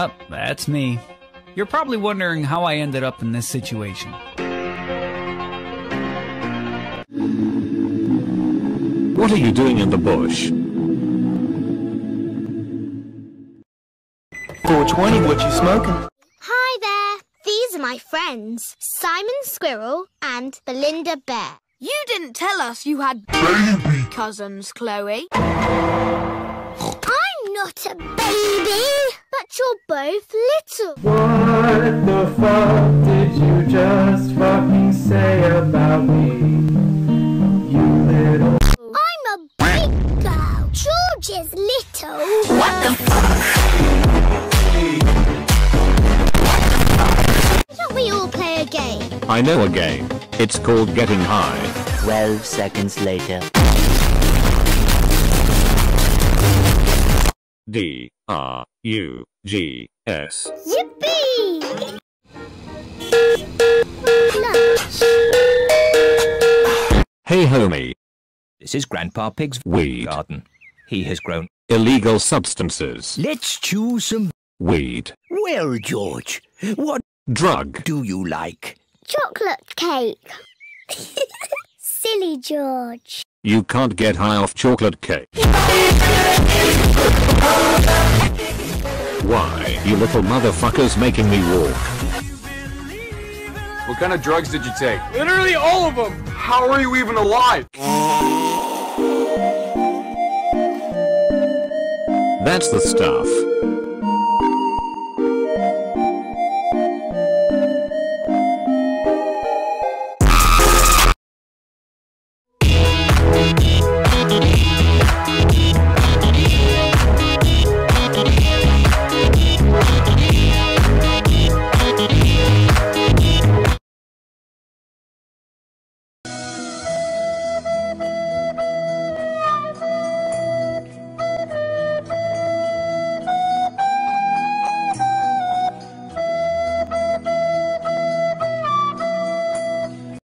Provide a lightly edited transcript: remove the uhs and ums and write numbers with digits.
That's me. You're probably wondering how I ended up in this situation. What are you doing in the bush? 420, what you smoking? Hi there. These are my friends, Simon Squirrel and Belinda Bear. You didn't tell us you had Baby! cousins, Chloe. I'm not a baby, but you're both little. What the fuck did you just fucking say about me? You little... I'm a big girl. George is little. What the fuck? Why don't we all play a game? I know a game. It's called Getting High. 12 seconds later. D-R-U-G-S. Yippee! Lunch. Hey homie. This is Grandpa Pig's Weed. garden. He has grown Illegal substances. Let's chew some... Weed. Well, George, what Drug. do you like? Chocolate cake. Silly George. You can't get high off chocolate cake. Why, you little motherfuckers making me walk? What kind of drugs did you take? Literally all of them! How are you even alive? That's the stuff.